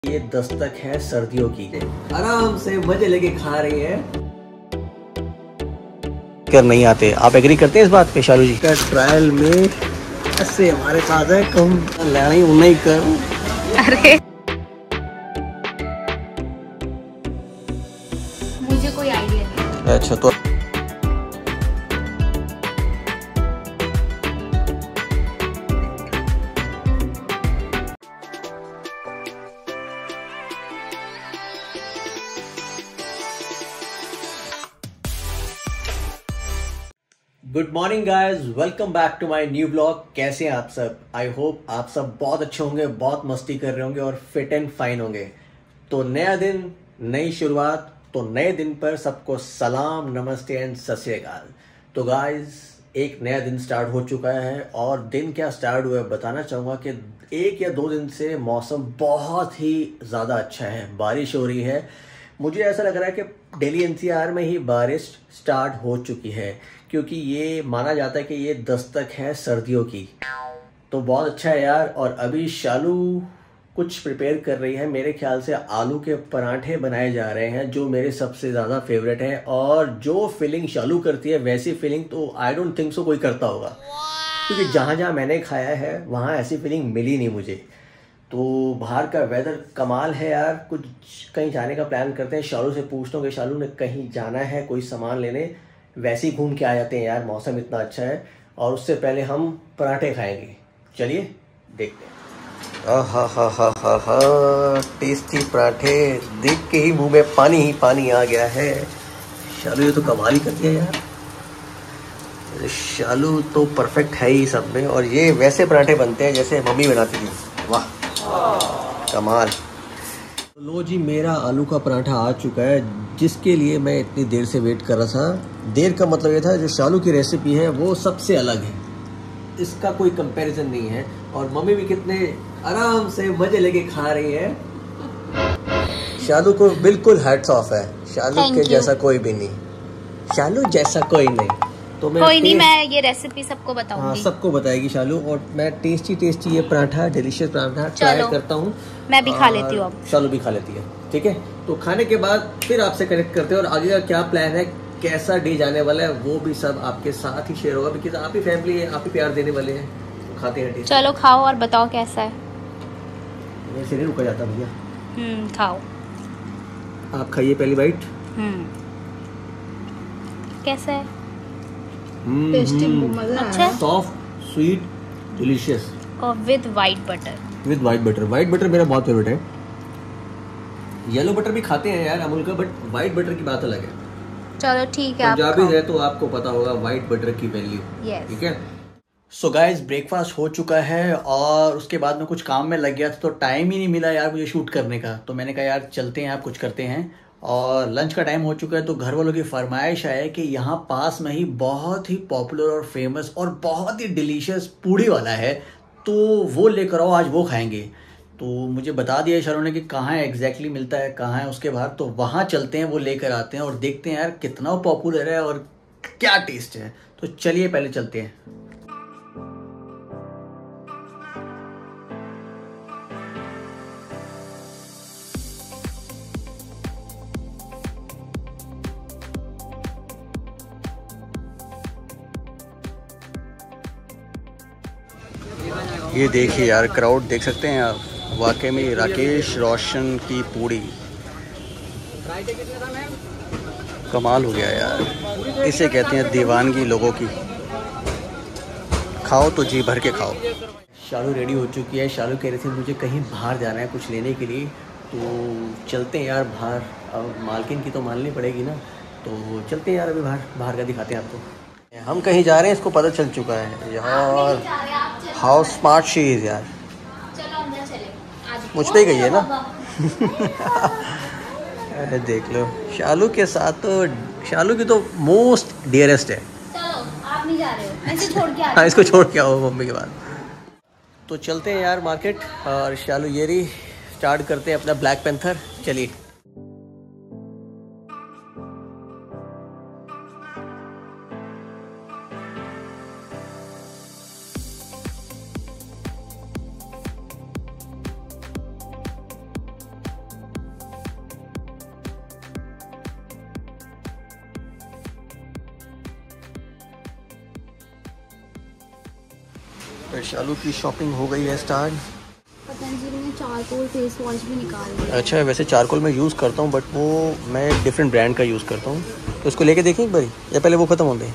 ये दस्तक है सर्दियों की। आराम से मजे लेके खा रही है। कर नहीं आते, आप एग्री करते हैं इस बात पे शालू जी? का ट्रायल में ऐसे हमारे साथ है, कम लड़ाई नहीं कर। अरे मुझे कोई आइडिया नहीं। अच्छा तो good morning guys, welcome back to my new blog. कैसे हैं आप सब? आई होप आप सब बहुत अच्छे होंगे, बहुत मस्ती कर रहे होंगे और फिट एंड फाइन होंगे। तो नया दिन, नई शुरुआत, तो नए दिन पर सबको सलाम, नमस्ते एंड सत श्री अकाल। तो गाइज एक नया दिन स्टार्ट हो चुका है और दिन क्या स्टार्ट हुआ है बताना चाहूँगा कि 1 या 2 दिन से मौसम बहुत ही ज़्यादा अच्छा है, बारिश हो रही है। मुझे ऐसा लग रहा है कि दिल्ली एनसीआर में ही बारिश स्टार्ट हो चुकी है, क्योंकि ये माना जाता है कि ये दस्तक है सर्दियों की। तो बहुत अच्छा है यार। और अभी शालू कुछ प्रिपेयर कर रही है, मेरे ख्याल से आलू के पराठे बनाए जा रहे हैं, जो मेरे सबसे ज़्यादा फेवरेट है। और जो फीलिंग शालू करती है वैसी फीलिंग तो आई डोंट थिंक सो कोई करता होगा, क्योंकि जहाँ जहाँ मैंने खाया है वहाँ ऐसी फीलिंग मिली नहीं मुझे। तो बाहर का वेदर कमाल है यार। कुछ कहीं जाने का प्लान करते हैं, शालू से पूछता हूँ कि शालू ने कहीं जाना है कोई सामान लेने, वैसे ही घूम के आ जाते हैं यार, मौसम इतना अच्छा है। और उससे पहले हम पराठे खाएंगे, चलिए देखते हैं। हा हा हा हा हा, टेस्टी पराठे देख के ही मुंह में पानी ही पानी आ गया है। शालू ये तो कमाल ही करती है यार, शालू तो परफेक्ट है ही सब में। और ये वैसे पराठे बनते हैं जैसे मम्मी बनाती थी, वाह कमाल। लो जी, मेरा आलू का पराठा आ चुका है, जिसके लिए मैं इतनी देर से वेट कर रहा था। देर का मतलब ये था, जो शालू की रेसिपी है वो सबसे अलग है, इसका कोई कंपैरिजन नहीं है। और मम्मी भी कितने आराम से मजे लेके खा रही है। शालू को बिल्कुल हैट्स ऑफ है, शालू के जैसा कोई भी नहीं, शालू जैसा कोई नहीं। तो कोई नहीं, मैं ये रेसिपी सबको बताऊंगी। हाँ, सबको बताएगी शालू। और मैं टेस्टी ये पराठा, डिलीशियस पराठा ट्राई करता हूँ। मैं भी खा लेती हूँ अब। शालू भी खा लेती है, ठीक है। तो खाने के बाद फिर आपसे कनेक्ट करते हैं और आगे का क्या प्लान है, कैसा डे जाने वाला है, वो भी सब आपके साथ ही शेयर होगा, बिकॉज आप ही फैमिली है, आप ही प्यार देने वाले हैं। तो खाते हैं, चलो खाओ और बताओ कैसा है। वैसे नहीं रुका जाता भैया। खाओ, आप खाइए पहली बाइट। कैसा है? अच्छा, सॉफ्ट, स्वीट, डिलीशियस और with white butter. With white butter. White butter मेरा बहुत फेवरेट है। येलो बटर भी खाते हैं यार अमूल का, बट वाइट बटर की बात अलग है। चलो ठीक है, पंजाबी है तो आपको पता होगा वाइट बटर की वैल्यू, ठीक है। सो गाइज ब्रेकफास्ट हो चुका है और उसके बाद में कुछ काम में लग गया था, तो टाइम ही नहीं मिला यार मुझे शूट करने का। तो मैंने कहा यार चलते हैं, आप कुछ करते हैं। और लंच का टाइम हो चुका है, तो घर वालों की फरमाइश है कि यहाँ पास में ही बहुत ही पॉपुलर और फेमस और बहुत ही डिलीशियस पूड़ी वाला है, तो वो लेकर आओ, आज वो खाएंगे। तो मुझे बता दिया शालू ने कि कहाँ एग्जैक्टली मिलता है, कहाँ है उसके बाहर। तो वहाँ चलते हैं, वो लेकर आते हैं और देखते हैं यार कितना पॉपुलर है और क्या टेस्ट है। तो चलिए पहले चलते हैं। ये देखिए यार, क्राउड देख सकते हैं आप, वाकई में राकेश रोशन की पूड़ी कमाल हो गया यार। इसे कहते हैं दीवानगी लोगों की। खाओ तो जी भर के खाओ। शालू रेडी हो चुकी है। शालू कह रही थी मुझे कहीं बाहर जाना है कुछ लेने के लिए, तो चलते हैं यार बाहर। अब मालकिन की तो माननी पड़ेगी ना, तो चलते हैं यार अभी बाहर का दिखाते हैं आपको। हम कहीं जा रहे हैं, इसको पता चल चुका है यार। हाउ स्मार्ट शी इज यार। चलो अंदर चले, मुझ पे ही गई है ना। अरे देख लो, शालू के साथ तो शालू की तो मोस्ट डियरेस्ट है। चलो आप नहीं जा रहे हो, मैं इसे छोड़ के आ हाँ, इसको छोड़ के आओ मम्मी के बाद। तो चलते हैं यार मार्केट, और शालू ये रही, स्टार्ट करते हैं अपना ब्लैक पैंथर। चलिए। तो शालू की शॉपिंग हो गई है स्टार्ट। पतंजलि ने चारकोल फेस वॉश भी निकाल दिया। अच्छा, वैसे चारकोल मैं यूज़ करता हूँ, बट वो मैं डिफरेंट ब्रांड का यूज़ करता हूँ। तो उसको लेके देखें एक बारी, या पहले वो ख़त्म हो गए।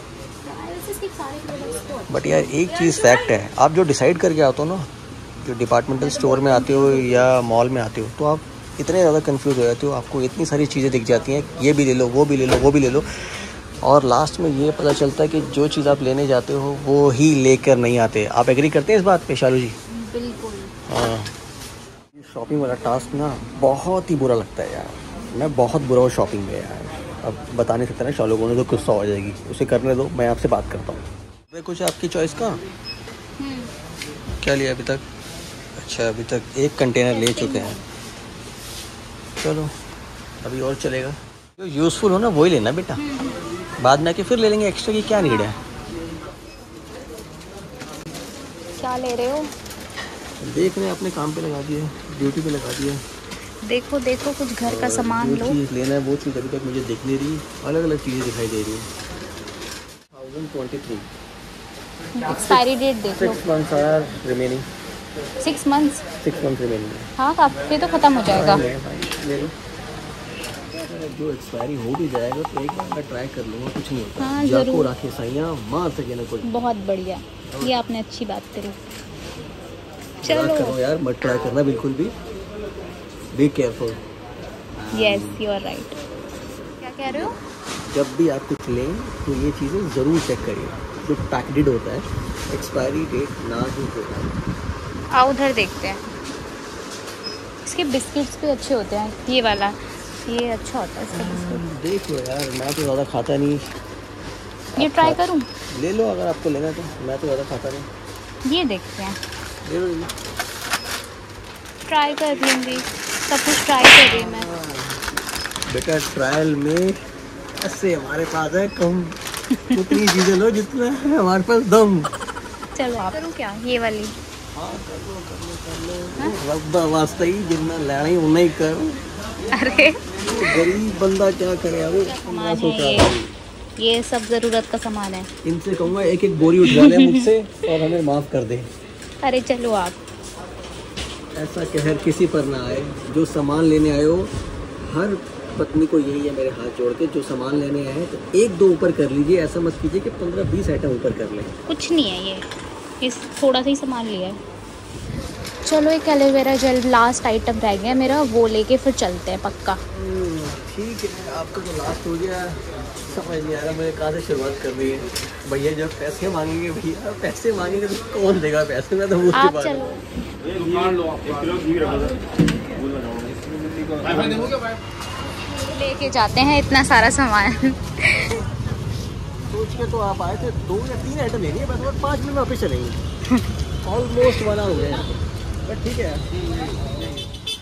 बट यार एक चीज़ फैक्ट है, आप जो डिसाइड करके आते हो ना, जो डिपार्टमेंटल स्टोर में आते हो या मॉल में आते हो, तो आप इतने ज़्यादा कंफ्यूज हो जाते हो। आपको इतनी सारी चीज़ें दिख जाती हैं, ये भी ले लो, वो भी ले लो, वो भी ले लो, और लास्ट में ये पता चलता है कि जो चीज़ आप लेने जाते हो वो ही लेकर नहीं आते। आप एग्री करते हैं इस बात पे शालू जी? बिल्कुल। हाँ, शॉपिंग वाला टास्क ना बहुत ही बुरा लगता है यार। मैं बहुत बुरा हूँ शॉपिंग में यार। अब बता नहीं सकता ना, शालू को तो गुस्सा हो जाएगी। उसे करने दो, मैं आपसे बात करता हूँ। कुछ आपकी चॉइस का क्या लिया अभी तक? अच्छा, अभी तक एक कंटेनर ले चुके हैं। चलो अभी और चलेगा। जो यूज़फुल हो ना वही लेना बेटा, बाद में आके फिर ले लेंगे एक्स्ट्रा की क्या नीड है। क्या ले रहे हो? देख रहे हैं, अपने काम पे लगा दिया, ड्यूटी पे लगा दिया। देखो देखो कुछ घर का सामान लो। जो चीज़ लेना है वो चीज़ अभी तक मुझे दिख नहीं रही, अलग अलग चीज़ें दिखाई दे रही है। 1023 एक्सपायरी डेट देख लो। 6 months are remaining. 6 months। 6 months remaining. हाँ, काफी तो खत्म हो जाएगा। ले लो, जो एक्सपायरी हो भी जाएगा तो एक बार मैं ट्राई कर लूँगा, कुछ नहीं होता। हाँ, जाको जरूर। राखे साइयाँ मार सके ना कोई। बहुत बढ़िया, ये आपने अच्छी बात करी। चलो चलो यार, मत ट्राई करना बिल्कुल भी। Be careful. Yes, you are right. क्या कह रहे हो? जब भी आप कुछ लें तो ये चीज़ें ज़रूर चेक करिए। जो पैकेटेड होता है, एक्सपायरी डेट ना ही होता। आओ उधर देखते हैं। इसके बिस्किट्स भी अच्छे होते हैं। ये वाला, ये अच्छा होता है इसका बिस्किट। देख लो यार, मैं तो ज़्यादा खाता नहीं। ये ट्राई करूं? ले लो अगर आपको लेना है तो, मैं तो ज़्यादा खाता नहीं। ये देखते हैं। ले लो, ले लो। ट्राई कर लूँगी, सब कुछ ट्राई कर रही हूँ मैं। बेटा ट्रायल में ऐसे हमारे पास है कम, उतनी चीज़ें लो जितना है हमारे पास दम। चलो आप करूँ क्या? ये वाली। हाँ कर लो। रब्बा वास्ते ही जितना लेना ही उतना ही कर। अरे गरीब बंदा क्या करे अब। सामान है ये सब ज़रूरत का सामान है। इनसे कहूँगा एक एक बोरी उठवा ले मुझसे और हमें माफ़ कर दे। अरे चलो आप। ऐसा कहर किसी पर ना आए। जो सामान लेने आए हो, हर पत्नी को यही है मेरे हाथ जोड़ के, जो सामान लेने आए हैं तो एक दो ऊपर कर लीजिए। ऐसा मत कीजिए कि 15-20 आइटम ऊपर कर लें। कुछ नहीं है ये, इस थोड़ा सा ही सामान लिया है। चलो एक एलोवेरा जेल लास्ट आइटम रह गया मेरा, वो लेके फिर चलते हैं पक्का। ठीक है, आपका तो लास्ट हो गया। समझ नहीं आ रहा मुझे कहाँ से शुरुआत करनी है। भैया जब पैसे मांगेंगे, भैया पैसे मांगेंगे तो कौन देगा पैसे? मैं तो मुझसे आप बात। चलो लेके जाते हैं इतना सारा सामान। सोच के तो आप आए थे 2 या 3 आइटम लेनी है बस, और 5 मिनट में वापस चलेंगे। ऑलमोस्ट 1 आवर हो गया, बट ठीक है।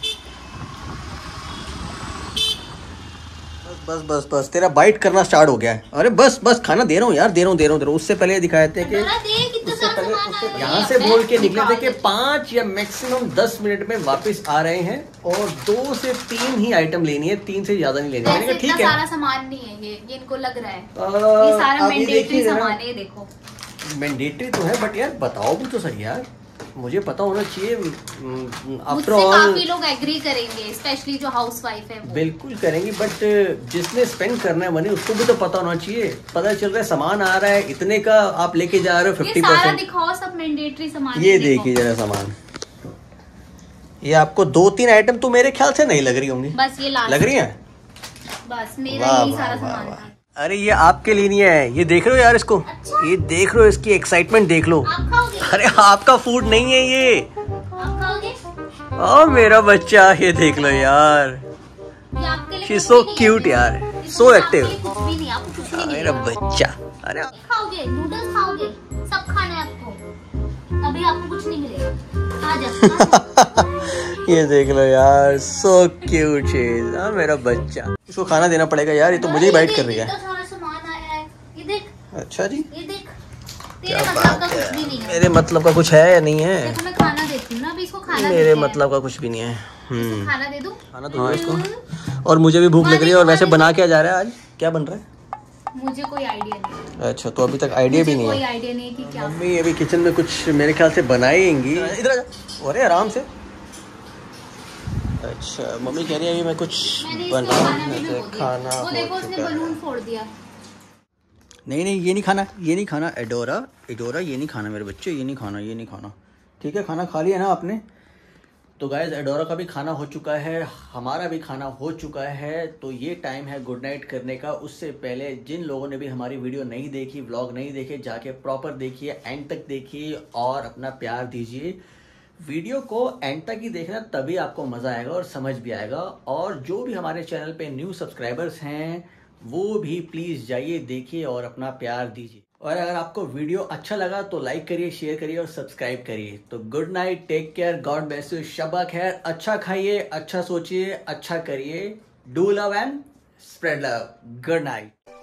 बस बस बस तेरा बाइट करना स्टार्ट हो गया है। अरे बस बस, खाना दे रहा हूँ यार, दे रहा हूँ। उससे पहले दिखाए थे कि उससे पहले यहाँ से बोल के निकले थे कि 5 या मैक्सिमम 10 मिनट में वापस आ रहे हैं, और 2 से 3 ही आइटम लेनी है, 3 से ज्यादा नहीं लेनी है। मैंने कहा ठीक है, सारा सामान नहीं है ये इनको लग रहा है। ये सारा मैंडेटरी सामान है, ये देखो। मैंडेटरी तो है, बट यार बताओ भी तो सही यार, मुझे पता होना चाहिए। आफ्टर ऑल काफी लोग एग्री करेंगे, स्पेशली जो हाउसवाइफ है वो। बिल्कुल करेंगी, बट जिसने स्पेंड करना है मनी उसको भी तो पता होना चाहिए। पता चल रहा है सामान आ रहा है इतने का, आप लेके जा रहे हो 50%। दिखाओ सब मैंडेटरी सामान। ये देखिए जरा सामान, ये आपको 2-3 आइटम तो मेरे ख्याल से नहीं लग रही होंगी। बस ये लास्ट लग रही है। बस मेरा यही सारा सामान था। अरे ये आपके लिए नहीं है, ये देख रहे हो यार इसको। अच्छा? ये देख रहे हो, इसकी एक्साइटमेंट देख लो। आप खाओगे? अरे आपका फूड नहीं है ये। आप खाओगे? ओ मेरा बच्चा, ये देख लो यार, ये आपके लिए शी इज सो क्यूट यार, सो एक्टिव। कुछ भी नहीं, आपको कुछ नहीं मेरा बच्चा। अरे खाओगे, नूडल्स खाओगे, सब खाना है आपको, अभी आपको कुछ नहीं मिलेगा। आ जाओ। ये देख लो यार, सो क्यूट चीज। हाँ मेरा बच्चा, इसको खाना देना पड़ेगा यार, ये तो मुझे ही बाइट कर रही है। सारा सामान आया है, ये देख। अच्छा जी, ये देख, क्या तेरे मतलब बात का है। कुछ भी नहीं है। मेरे मतलब का कुछ है या नहीं है? देखो मैं खाना देती हूँ ना, अभी इसको खाना मेरे देते हैं। मतलब का कुछ भी नहीं है। इसको खाना दे दूँ? खाना तो हाँ इसको, और मुझे भी भूख लग रही है। और वैसे बना क्या जा रहा है आज, क्या बन रहा है? मुझे कोई आइडिया नहीं। अच्छा, तो अभी तक आइडिया भी नहीं है? कोई आइडिया नहीं कि क्या। मम्मी अभी किचन में कुछ मेरे ख्याल से बनाएंगी। इधर अरे आराम से। अच्छा, मम्मी कह रही है अभी मैं कुछ बना खाना। वो देखो उसने बलून फोड़ दिया। नहीं नहीं, ये नहीं खाना, ये नहीं खाना। एडोरा एडोरा, ये नहीं खाना मेरे बच्चे, ये नहीं खाना, ये नहीं खाना। ठीक है, खाना खा लिया ना आपने? तो गाइस, एडोरा का भी खाना हो चुका है, हमारा भी खाना हो चुका है। तो ये टाइम है गुड नाइट करने का। उससे पहले जिन लोगों ने भी हमारी वीडियो नहीं देखी, व्लॉग नहीं देखे, जाके प्रॉपर देखिए, एंड तक देखिए और अपना प्यार दीजिए। वीडियो को एंड तक ही देखना, तभी आपको मज़ा आएगा और समझ भी आएगा। और जो भी हमारे चैनल पे न्यू सब्सक्राइबर्स हैं वो भी प्लीज़ जाइए, देखिए और अपना प्यार दीजिए। और अगर आपको वीडियो अच्छा लगा तो लाइक करिए, शेयर करिए और सब्सक्राइब करिए। तो good night, take care, God bless you, शब्बा खैर। अच्छा खाइए, अच्छा सोचिए, अच्छा करिए। Do love and spread love. Good night.